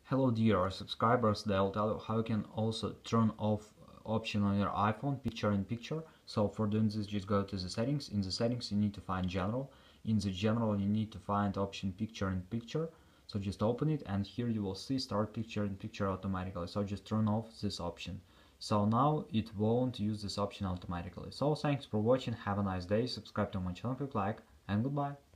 Hello dear subscribers, I'll tell you how you can also turn off option on your iPhone picture in picture. So for doing this, just go to the settings. In the settings you need to find general. In the general you need to find option picture in picture. So just open it and here you will see start picture in picture automatically. So just turn off this option. So now it won't use this option automatically. So thanks for watching, have a nice day, subscribe to my channel, click like, and goodbye.